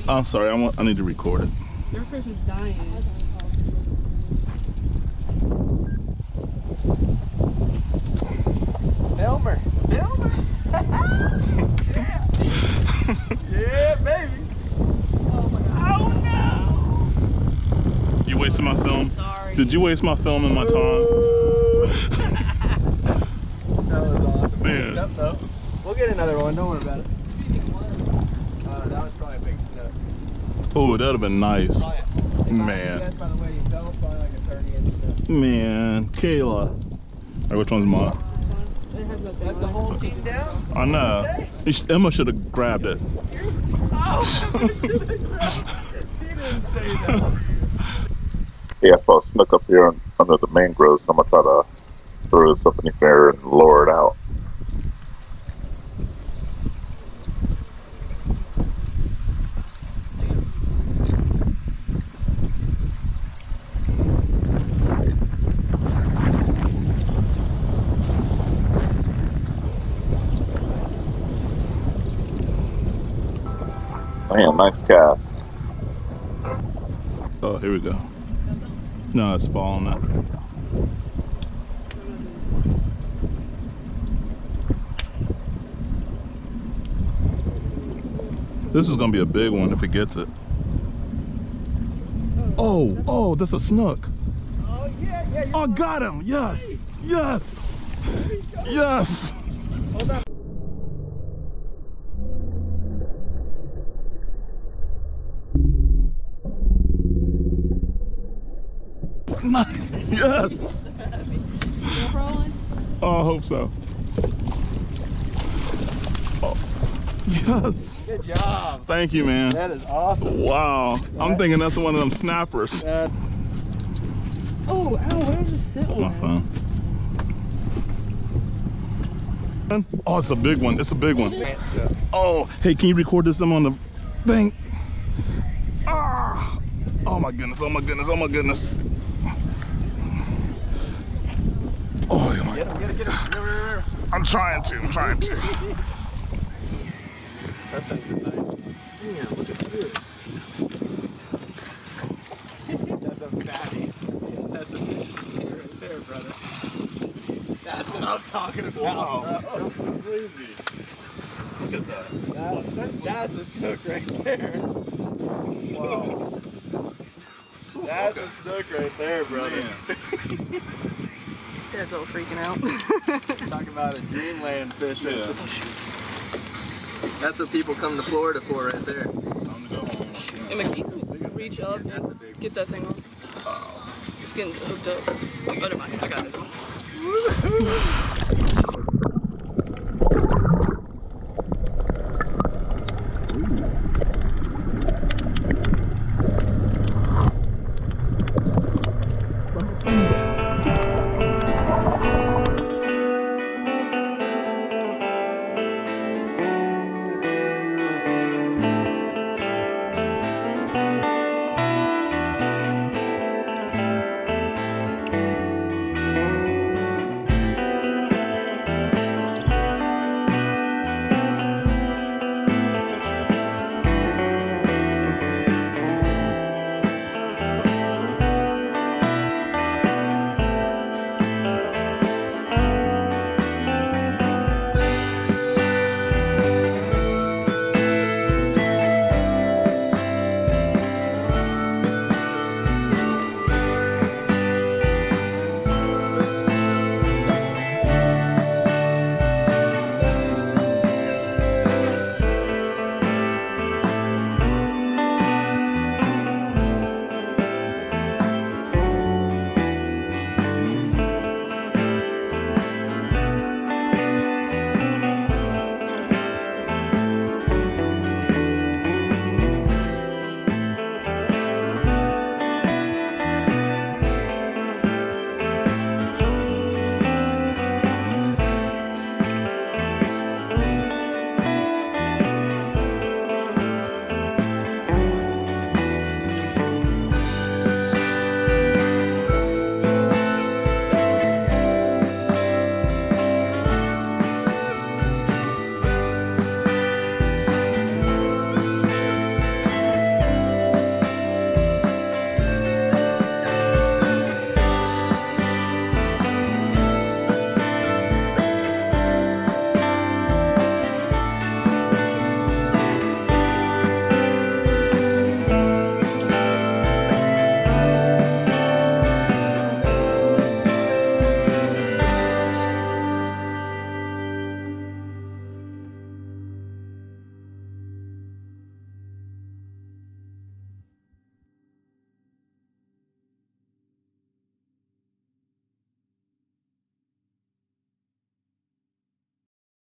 I'm sorry, I need to record it. Your fish is dying. Filmer. Yeah. Yeah, baby. Oh my god. Oh no. You wasted my film? Sorry. Did you waste my film and my time? That was awesome. Man. Up, though. We'll get another one, don't worry about it. That was probably a big snook. Oh, that'd have been nice. Man. That's by the way you fell, probably like a 30-inch snook. Man, Kayla. Alright, which one's mine? Let the whole team down? I know. Emma should have grabbed it. Oh, he didn't say that. Yeah, I saw a snook up here under the mangroves, so I'm gonna try to throw this up in the air and lower it out. Man, nice cast. Oh, here we go. No, it's falling now. This is gonna be a big one if it gets it. Oh, that's a snook. Oh, yeah. Oh, got him. Yes. Yes. Yes. Hold on. Yes. Oh, I hope so. Oh. Yes. Good job. Thank you, man. That is awesome. Wow. I'm thinking that's one of them snappers. Oh, ow, where does it sit on? My phone. Oh, it's a big one. It's a big one. Oh, hey, can you record this on the thing? Ah! Oh my goodness, oh my goodness, oh my goodness. Oh, my. Get him. I'm trying to. That thing's nice. Damn, look at this. That's a fatty. That's a fish right there, brother. That's what I'm talking about, Wow. bro. That's so crazy. Look at that. That's a snook right there. Wow. That's a snook right there, brother. Dad's all freaking out. Talk about a dreamland fish right there. That's what people come to Florida for right there. Time to go home. Emma, can you reach up and get that thing on? It's getting hooked up. Oh, never mind. I got it.